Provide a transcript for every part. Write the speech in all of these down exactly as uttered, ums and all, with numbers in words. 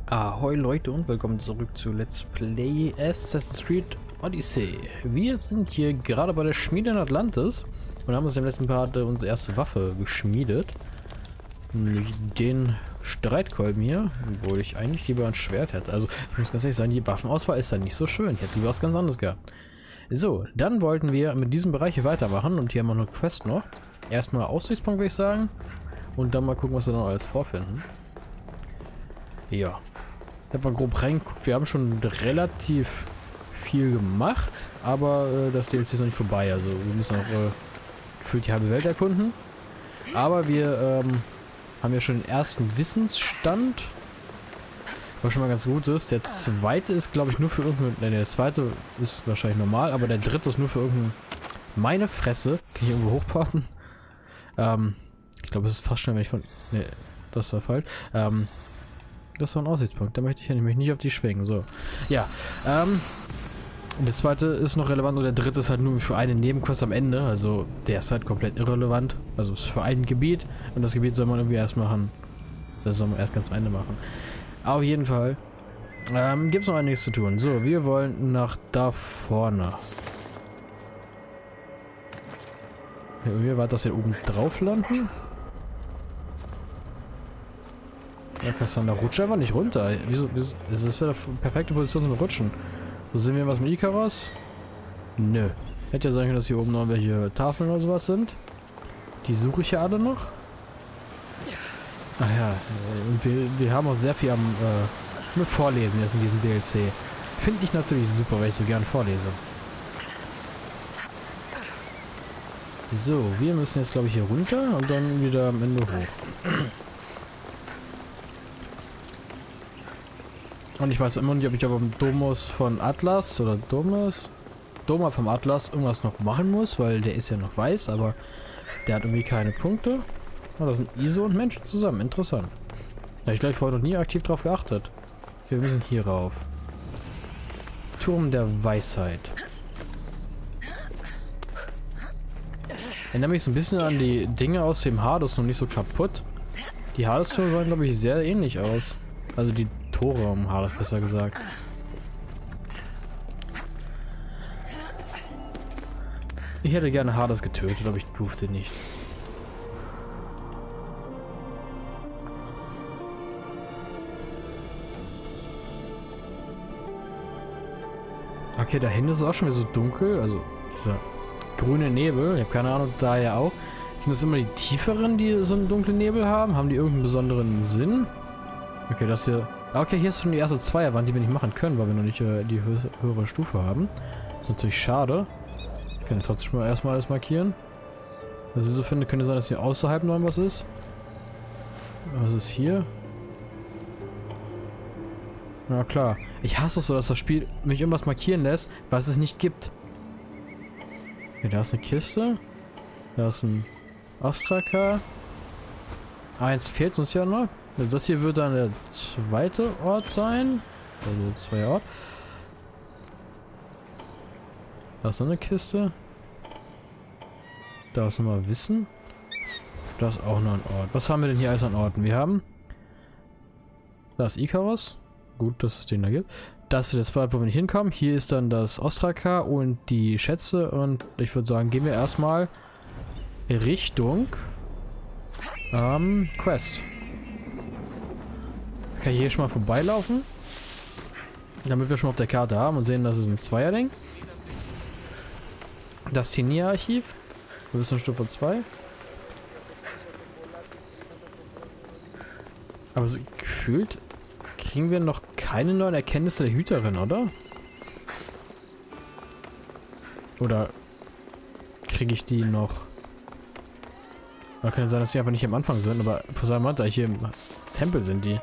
Ahoi Leute und willkommen zurück zu Let's Play Assassin's Creed Odyssey. Wir sind hier gerade bei der Schmiede in Atlantis und haben uns im letzten Part äh, unsere erste Waffe geschmiedet. Nämlich den Streitkolben hier, obwohl ich eigentlich lieber ein Schwert hätte. Also ich muss ganz ehrlich sagen, die Waffenauswahl ist dann nicht so schön. Ich hätte lieber was ganz anderes gehabt. So, dann wollten wir mit diesem Bereich hier weitermachen und hier haben wir noch eine Quest noch. Erstmal Aussichtspunkt, würde ich sagen. Und dann mal gucken, was wir noch alles vorfinden. Ja. Ich habe mal grob reingeguckt. Wir haben schon relativ viel gemacht, aber äh, das D L C ist noch nicht vorbei. Also wir müssen noch äh, gefühlt die halbe Welt erkunden. Aber wir ähm, haben ja schon den ersten Wissensstand, was schon mal ganz gut ist. Der zweite ist, glaube ich, nur für irgendein... Ne, der zweite ist wahrscheinlich normal, aber der dritte ist nur für irgendein... Meine Fresse. Kann ich irgendwo hochporten? Ähm, ich glaube, es ist fast schnell, wenn ich von... Ne, das war falsch. Ähm... Das war ein Aussichtspunkt, da möchte ich ja nämlich nicht auf die schwingen. So, ja, ähm, und der zweite ist noch relevant und der dritte ist halt nur für eine Nebenquest am Ende. Also der ist halt komplett irrelevant. Also ist für ein Gebiet und das Gebiet soll man irgendwie erst machen. Das soll man erst ganz am Ende machen. Auf jeden Fall ähm, gibt es noch einiges zu tun. So, wir wollen nach da vorne. Irgendwie war das hier oben drauf landen. Ja, Cassandra, rutsch einfach nicht runter. Wieso, wieso, das ist wieder eine perfekte Position zum Rutschen. So, sehen wir was mit Ikaros? Nö. Hätte ja sein können, dass hier oben noch welche Tafeln oder sowas sind. Die suche ich ja alle noch. Ach ja, und wir, wir haben auch sehr viel am äh, mit Vorlesen jetzt in diesem D L C. Finde ich natürlich super, weil ich so gern vorlese. So, wir müssen jetzt, glaube ich, hier runter und dann wieder am Ende hoch. Und ich weiß immer nicht, ob ich aber mit Domus von Atlas oder Domus, Doma vom Atlas irgendwas noch machen muss, weil der ist ja noch weiß, aber der hat irgendwie keine Punkte. Oh, da sind I S O und Menschen zusammen. Interessant. Da habe ich gleich vorher noch nie aktiv drauf geachtet. Okay, wir müssen hier rauf. Turm der Weisheit. Erinnert mich so ein bisschen an die Dinge aus dem Hades, noch nicht so kaputt. Die Hades-Tore sahen, glaube ich, sehr ähnlich aus. Also die Tore um Hades, besser gesagt. Ich hätte gerne Hades getötet, aber ich durfte nicht. Okay, da hinten ist es auch schon wieder so dunkel. Also dieser grüne Nebel. Ich habe keine Ahnung, daher auch. Sind das immer die tieferen, die so einen dunklen Nebel haben? Haben die irgendeinen besonderen Sinn? Okay, das hier... Okay, hier ist schon die erste Zweierwand, die wir nicht machen können, weil wir noch nicht äh, die hö höhere Stufe haben. Das ist natürlich schade. Ich kann trotzdem mal erstmal alles markieren. Was ich so finde, könnte sein, dass hier außerhalb noch was ist. Was ist hier? Na klar. Ich hasse es so, dass das Spiel mich irgendwas markieren lässt, was es nicht gibt. Okay, da ist eine Kiste. Da ist ein Ostraka. Eins fehlt uns ja noch. Also das hier wird dann der zweite Ort sein. Also zwei Ort. Da ist noch eine Kiste. Da ist nochmal Wissen. Da ist auch noch ein Ort. Was haben wir denn hier alles an Orten? Wir haben... Da ist Ikaros. Gut, dass es den da gibt. Das ist der zweite, wo wir nicht hinkommen. Hier ist dann das Ostraka und die Schätze. Und ich würde sagen, gehen wir erstmal Richtung ähm, Quest. Kann ich hier schon mal vorbeilaufen? Damit wir schon mal auf der Karte haben und sehen, dass es ein Zweierding. Das Tinia-Archiv. Wissensstufe zwei. Aber so gefühlt kriegen wir noch keine neuen Erkenntnisse der Hüterin, oder? Oder kriege ich die noch? Oder kann es sein, dass die einfach nicht am Anfang sind, aber Poseidon, hier im Tempel sind die.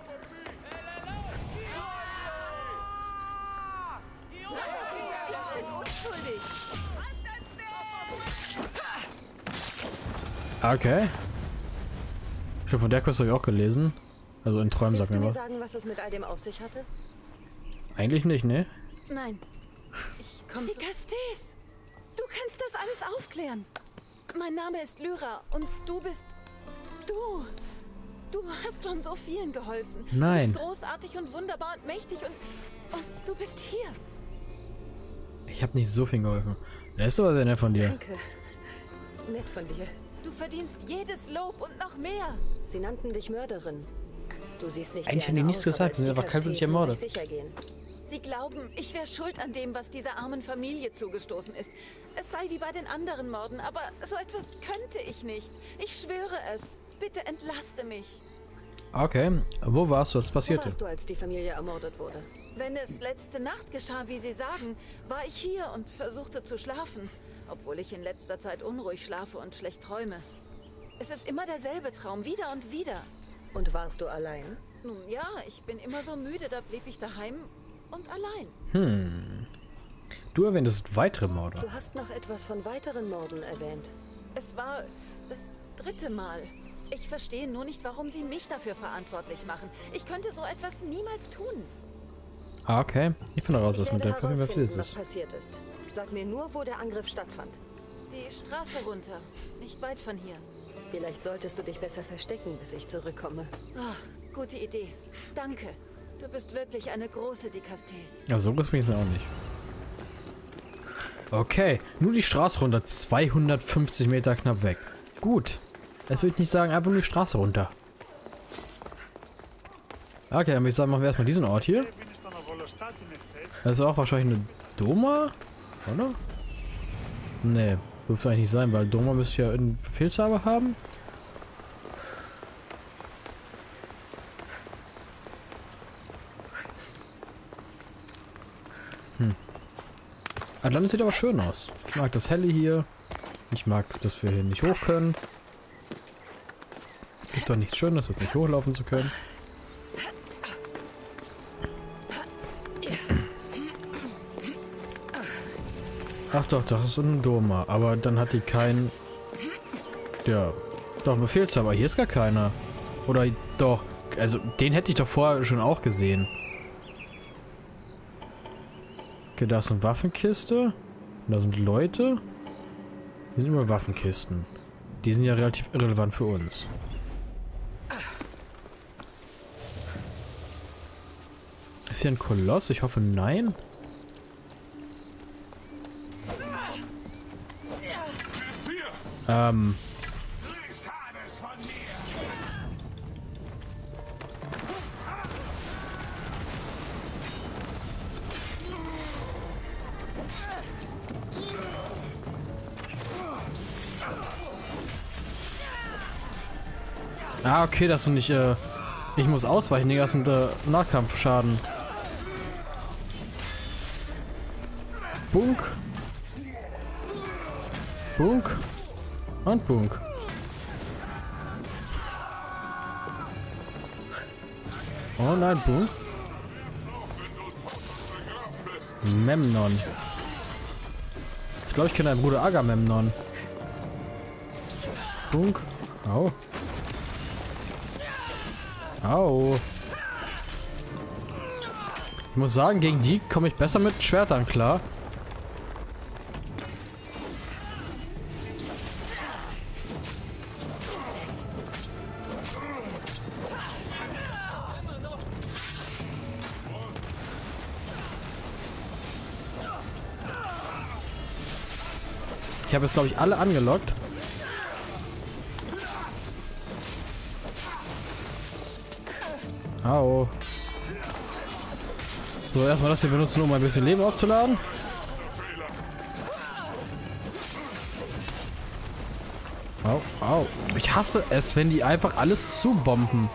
Okay. Ich habe von der Quest habe ich auch gelesen. Also in Träumen, sagt mir mir was. sagen, was es mit all dem auf sich hatte? Eigentlich nicht, ne? Nein. Ich komme. Die Castes! Du kannst das alles aufklären. Mein Name ist Lyra und du bist... Du. Du hast schon so vielen geholfen. Nein. Du bist großartig und wunderbar und mächtig und, und du bist hier. Ich habe nicht so viel geholfen. Das ist aber sehr nett von dir. Danke. Nett von dir. Du verdienst jedes Lob und noch mehr. Sie nannten dich Mörderin. Du siehst nicht Eigentlich wie haben die eine nichts aus, gesagt, aber sie sind als einfach kaltblütig Dicastes muss ermordet. ich sicher gehen. Sie glauben, ich wäre schuld an dem, was dieser armen Familie zugestoßen ist. Es sei wie bei den anderen Morden, aber so etwas könnte ich nicht. Ich schwöre es. Bitte entlaste mich. Okay, wo warst du, als es Wo passierte? warst du, als die Familie ermordet wurde? Wenn es letzte Nacht geschah, wie Sie sagen, war ich hier und versuchte zu schlafen, obwohl ich in letzter Zeit unruhig schlafe und schlecht träume. Es ist immer derselbe Traum, wieder und wieder. Und warst du allein? Nun ja, ich bin immer so müde, da blieb ich daheim und allein. Hm. Du erwähntest weitere Morde. Du hast noch etwas von weiteren Morden erwähnt. Es war das dritte Mal. Ich verstehe nur nicht, warum Sie mich dafür verantwortlich machen. Ich könnte so etwas niemals tun. Ah, okay. Ich finde raus, was Ich mit der werde Probleme herausfinden, was ist. passiert ist. Sag mir nur, wo der Angriff stattfand. Die Straße runter, nicht weit von hier. Vielleicht solltest du dich besser verstecken, bis ich zurückkomme. Oh, gute Idee. Danke. Du bist wirklich eine große Dicastes. Ja, so groß bin ich es auch nicht. Okay, nur die Straße runter. zweihundertfünfzig Meter knapp weg. Gut. Das würde ich nicht sagen, einfach nur die Straße runter. Okay, dann würde ich sagen, machen wir erstmal diesen Ort hier. Das ist auch wahrscheinlich eine Doma, oder? Nee, dürfte eigentlich nicht sein, weil Doma müsste ja einen Befehlshaber haben. Hm. Atlantis sieht aber schön aus. Ich mag das Helle hier. Ich mag, dass wir hier nicht hoch können. Gibt doch nichts Schönes, als nicht hochlaufen zu können. Ach doch, das ist ein Doma. Aber dann hat die keinen... Ja, doch, Befehlshaber. Hier ist gar keiner. Oder doch. Also, den hätte ich doch vorher schon auch gesehen. Okay, da ist eine Waffenkiste. Und da sind Leute. Die sind immer Waffenkisten. Die sind ja relativ irrelevant für uns. Ist hier ein Koloss? Ich hoffe, nein. Ähm. Ah, okay, das sind nicht, äh... Ich muss ausweichen, das sind, äh, Nahkampfschaden. Bunk. Bunk. Und Bunk. Oh nein, Bunk. Memnon. Ich glaube, ich kenne deinen Bruder Agamemnon. Bunk. Au. Au. Ich muss sagen, gegen die komme ich besser mit Schwertern klar. Ich habe jetzt, glaube ich, alle angelockt. Au. So, erstmal das hier benutzen, um ein bisschen Leben aufzuladen. Au, au. Ich hasse es, wenn die einfach alles zubomben.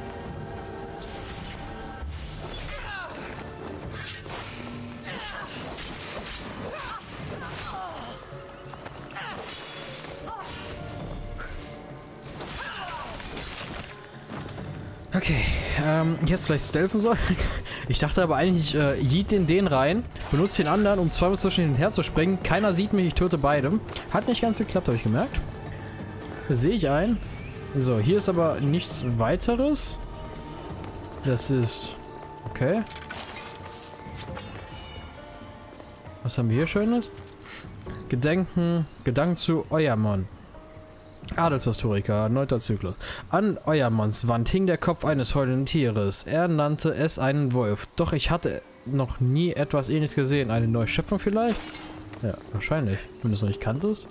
Okay, ähm, jetzt vielleicht stealthen soll. Ich dachte aber eigentlich, ich äh, yeet den den rein, benutze den anderen, um zweimal zwischen den her zu springen. Keiner sieht mich, ich töte beide. Hat nicht ganz geklappt, habe ich gemerkt. Das sehe ich ein. So, hier ist aber nichts weiteres. Das ist... Okay. Was haben wir hier Schönes? Gedenken, Gedanken zu Euermon. Adelshistoriker, neunter Zyklus. An Euermannswand hing der Kopf eines heulenden Tieres. Er nannte es einen Wolf. Doch ich hatte noch nie etwas Ähnliches gesehen. Eine neue Schöpfung vielleicht? Ja, wahrscheinlich. Wenn du es noch nicht kanntest.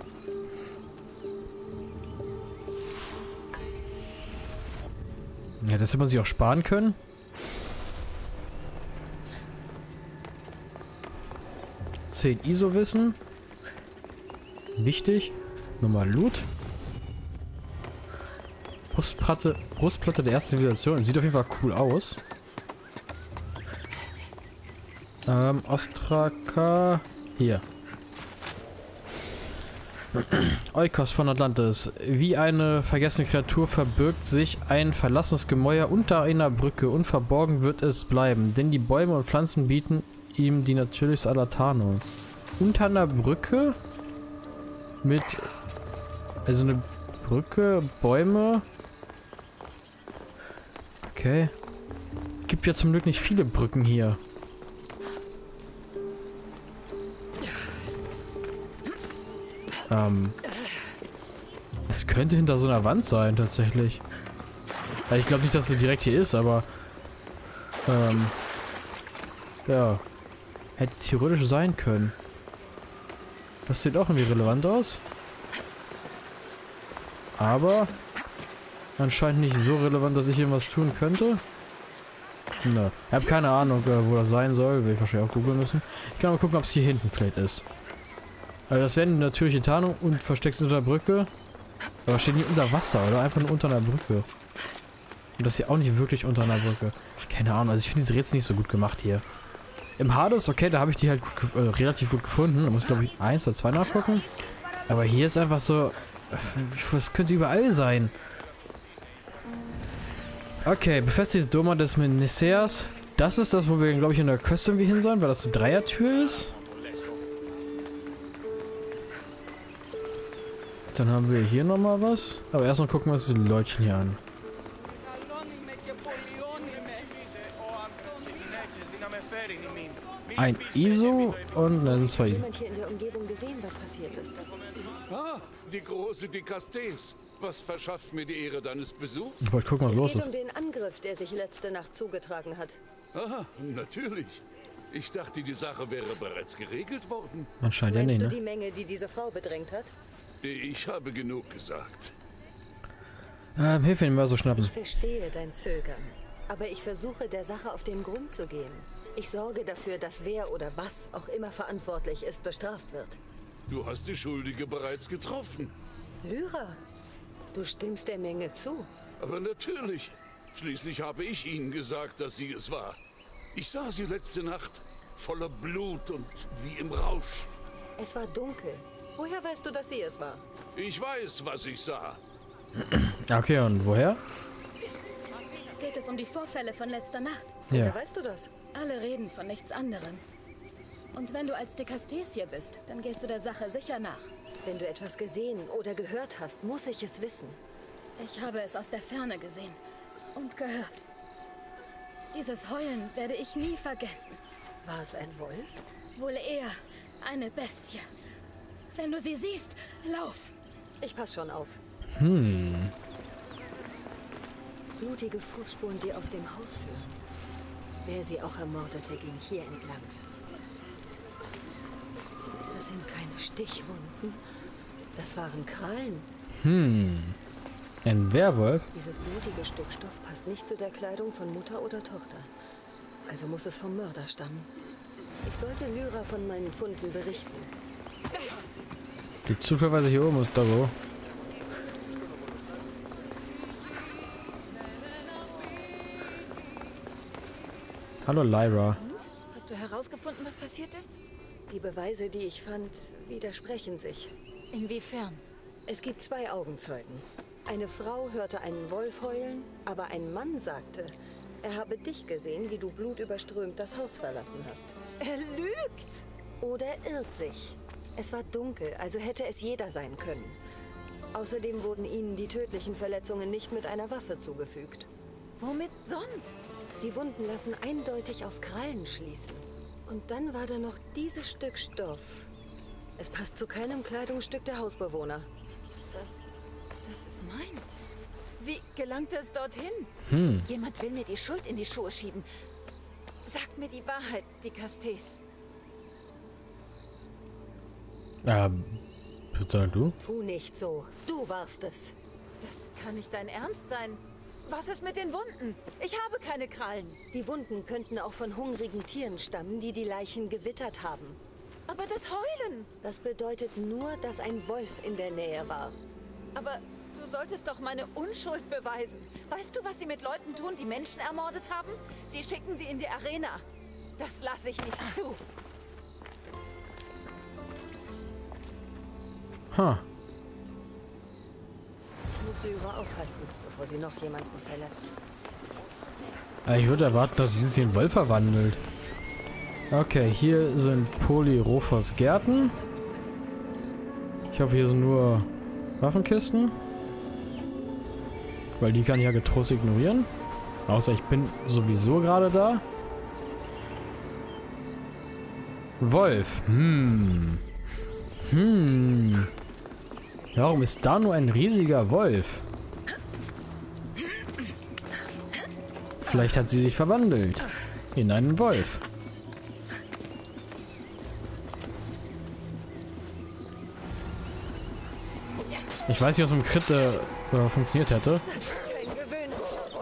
Ja, das hätte man sich auch sparen können. zehn I S O-Wissen. Wichtig. Nochmal Loot. Brustplatte, Brustplatte der ersten Zivilisation. Sieht auf jeden Fall cool aus. Ähm, Ostraka. Hier. Eukos von Atlantis. Wie eine vergessene Kreatur verbirgt sich ein verlassenes Gemäuer unter einer Brücke. Unverborgen wird es bleiben, denn die Bäume und Pflanzen bieten ihm die natürlichste aller Tarnung. Unter einer Brücke? Mit... Also eine Brücke, Bäume... Okay. Gibt ja zum Glück nicht viele Brücken hier. Ähm. Das könnte hinter so einer Wand sein, tatsächlich. Ja, ich glaube nicht, dass es direkt hier ist, aber... Ähm. Ja. Hätte theoretisch sein können. Das sieht auch irgendwie relevant aus. Aber... anscheinend nicht so relevant, dass ich irgendwas tun könnte. Ne. Ich habe keine Ahnung, wo das sein soll. Will ich wahrscheinlich auch googeln müssen. Ich kann mal gucken, ob es hier hinten vielleicht ist. Also das wäre eine natürliche Tarnung und versteckt sich unter der Brücke. Aber steht nicht unter Wasser, oder? Einfach nur unter einer Brücke. Und das hier auch nicht wirklich unter einer Brücke. Keine Ahnung, also ich finde diese Rätsel nicht so gut gemacht hier. Im Hades, okay, da habe ich die halt gut, äh, relativ gut gefunden. Da muss ich, glaube ich, eins oder zwei nachgucken. Aber hier ist einfach so... Das könnte überall sein. Okay, befestigte Doma des Mneseas. Das ist das, wo wir, glaube ich, in der Quest irgendwie hin sollen, weil das eine Dreiertür ist. Dann haben wir hier nochmal was. Aber erstmal gucken wir uns die Leutchen hier an. Ein I S O und dann zwei. Hat jemand hier in der Umgebung gesehen, was passiert ist? Ah, die große Dikastes. Was verschafft mir die Ehre deines Besuchs? Ich wollte gucken, was Es los geht ist. um den Angriff, der sich letzte Nacht zugetragen hat. Aha, natürlich. Ich dachte, die Sache wäre bereits geregelt worden. Anscheinend ja Meinst nicht, du ne? die Menge, die diese Frau bedrängt hat? Ich habe genug gesagt. Ähm, hilf mir mal so schnappen. Ich verstehe dein Zögern. Aber ich versuche, der Sache auf den Grund zu gehen. Ich sorge dafür, dass wer oder was auch immer verantwortlich ist, bestraft wird. Du hast die Schuldige bereits getroffen. Lyra, du stimmst der Menge zu. Aber natürlich. Schließlich habe ich ihnen gesagt, dass sie es war. Ich sah sie letzte Nacht. Voller Blut und wie im Rausch. Es war dunkel. Woher weißt du, dass sie es war? Ich weiß, was ich sah. Okay, und woher? Geht es um die Vorfälle von letzter Nacht? Ja. Woher weißt du das? Alle reden von nichts anderem. Und wenn du als Dikastes hier bist, dann gehst du der Sache sicher nach. Wenn du etwas gesehen oder gehört hast, muss ich es wissen. Ich habe es aus der Ferne gesehen und gehört. Dieses Heulen werde ich nie vergessen. War es ein Wolf? Wohl eher eine Bestie. Wenn du sie siehst, lauf. Ich pass schon auf. Hm. Blutige Fußspuren, die aus dem Haus führen. Wer sie auch ermordete, ging hier entlang. Das sind keine Stichwunden. Das waren Krallen. Hm. Ein Werwolf? Dieses blutige Stück Stoff passt nicht zu der Kleidung von Mutter oder Tochter. Also muss es vom Mörder stammen. Ich sollte Lyra von meinen Funden berichten. Die zufälligerweise hier oben ist da wo. Hallo Lyra. Und? Hast du herausgefunden, was passiert ist? Die Beweise, die ich fand, widersprechen sich. Inwiefern? Es gibt zwei Augenzeugen. Eine Frau hörte einen Wolf heulen, aber ein Mann sagte, er habe dich gesehen, wie du blutüberströmt das Haus verlassen hast. Er lügt! Oder irrt sich. Es war dunkel, also hätte es jeder sein können. Außerdem wurden ihnen die tödlichen Verletzungen nicht mit einer Waffe zugefügt. Womit sonst? Die Wunden lassen eindeutig auf Krallen schließen. Und dann war da noch dieses Stück Stoff. Es passt zu keinem Kleidungsstück der Hausbewohner. Das... Das ist meins. Wie gelangte es dorthin? Hm. Jemand will mir die Schuld in die Schuhe schieben. Sag mir die Wahrheit, die Castes. Ähm, bitte du? Tu nicht so. Du warst es. Das kann nicht dein Ernst sein. Was ist mit den Wunden? Ich habe keine Krallen. Die Wunden könnten auch von hungrigen Tieren stammen, die die Leichen gewittert haben. Aber das Heulen. Das bedeutet nur, dass ein Wolf in der Nähe war. Aber du solltest doch meine Unschuld beweisen. Weißt du, was sie mit Leuten tun, die Menschen ermordet haben? Sie schicken sie in die Arena. Das lasse ich nicht zu. Ha. Ich muss Lyra aufhalten, bevor sie noch jemanden verletzt. Ich würde erwarten, dass sie sich in Wolf verwandelt. Okay, hier sind Polyrofos Gärten. Ich hoffe, hier sind nur Waffenkisten. Weil die kann ich ja getrost ignorieren. Außer ich bin sowieso gerade da. Wolf. Hm. Hm. Warum ist da nur ein riesiger Wolf? Vielleicht hat sie sich verwandelt. In einen Wolf. Ich weiß nicht, was mit dem Crit äh, äh, funktioniert hätte. Kein Gewinn.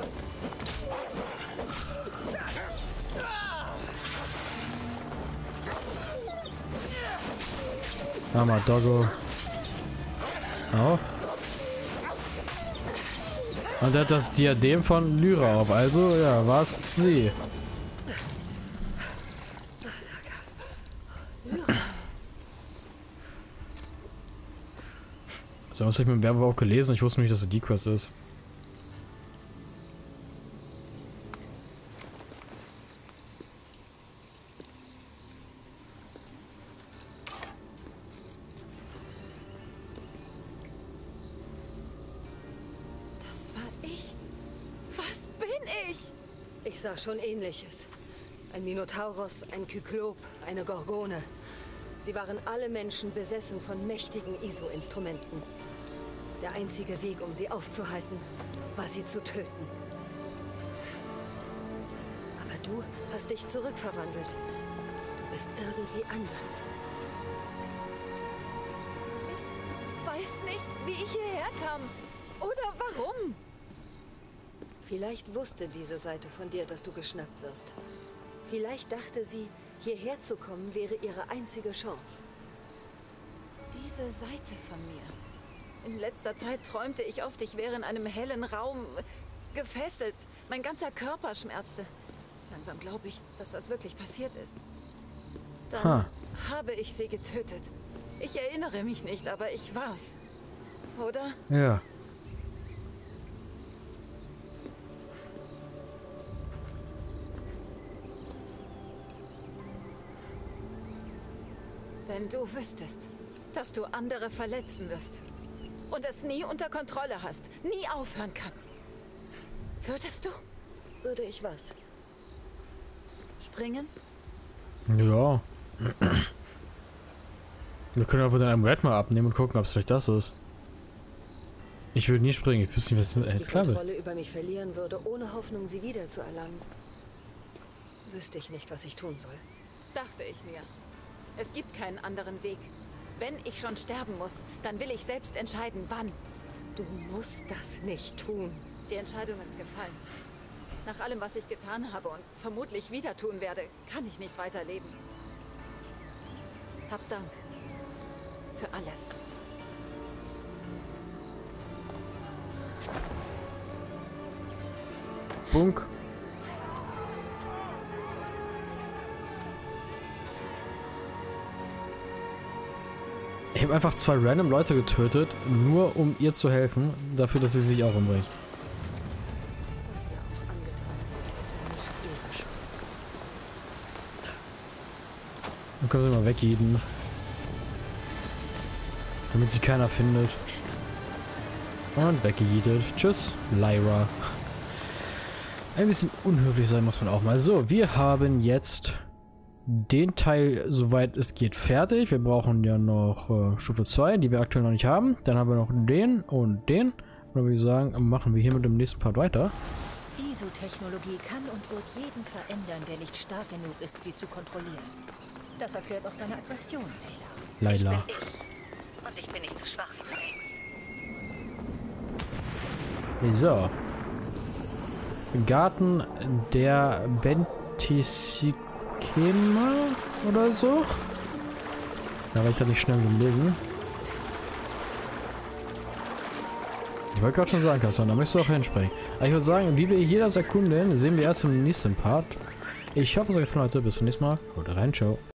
Hammer, Doggo. Oh. Und er hat das Diadem von Lyra auf. Also, ja, war es sie. So, was habe ich mit dem Werbe auch gelesen? Ich wusste nicht, dass es die Quest ist. Das war ich. Was bin ich? Ich sah schon Ähnliches. Ein Minotauros, ein Kyklop, eine Gorgone. Sie waren alle Menschen besessen von mächtigen I S O-Instrumenten. Der einzige Weg, um sie aufzuhalten, war sie zu töten. Aber du hast dich zurückverwandelt. Du bist irgendwie anders. Ich weiß nicht, wie ich hierher kam. Oder warum. Vielleicht wusste diese Seite von dir, dass du geschnappt wirst. Vielleicht dachte sie, hierher zu kommen wäre ihre einzige Chance. Diese Seite von mir. In letzter Zeit träumte ich oft, ich wäre in einem hellen Raum gefesselt. Mein ganzer Körper schmerzte. Langsam glaube ich, dass das wirklich passiert ist. Dann Ha. habe ich sie getötet. Ich erinnere mich nicht, aber ich war's. Oder? Ja. Wenn du wüsstest, dass du andere verletzen wirst und es nie unter Kontrolle hast, nie aufhören kannst, würdest du Würde ich was? springen? Ja. Wir können einfach den Amulett mal abnehmen und gucken, ob es vielleicht das ist. Ich würde nie springen, ich wüsste nicht, was Wenn äh, ich die klar wird. Kontrolle über mich verlieren würde, ohne Hoffnung, sie wiederzuerlangen, wüsste ich nicht, was ich tun soll. Dachte ich mir. Es gibt keinen anderen Weg. Wenn ich schon sterben muss, dann will ich selbst entscheiden, wann. Du musst das nicht tun. Die Entscheidung ist gefallen. Nach allem, was ich getan habe und vermutlich wieder tun werde, kann ich nicht weiterleben. Hab Dank. Für alles. Bunk. Ich habe einfach zwei random Leute getötet, nur um ihr zu helfen, dafür, dass sie sich auch umbringt. Was ihr auch angetan habt, ist ja nicht ihre Schuld. Dann können sie mal weggehen. Damit sie keiner findet. Und weggejietet. Tschüss, Lyra. Ein bisschen unhöflich sein muss man auch mal. So, wir haben jetzt den Teil, soweit es geht, fertig. Wir brauchen ja noch äh, Stufe zwei, die wir aktuell noch nicht haben. Dann haben wir noch den und den. Und dann würde ich sagen, machen wir hier mit dem nächsten Part weiter. I S O-Technologie kann und wird jeden verändern, der nicht stark genug ist, sie zu kontrollieren. Das erklärt auch deine Aggression, Layla. Layla. Ich bin ich. Und ich bin nicht so schwach, wie du denkst. So. Garten der Bentissikema oder so. Da war ich ja nicht schnell gelesen. Ich wollte gerade schon sagen, Kassan, da möchtest du auch hinsprechen. Aber ich würde sagen, wie wir hier das erkunden, sehen wir erst im nächsten Part. Ich hoffe, es hat euch gefallen, Leute. Bis zum nächsten Mal. Haut rein, ciao.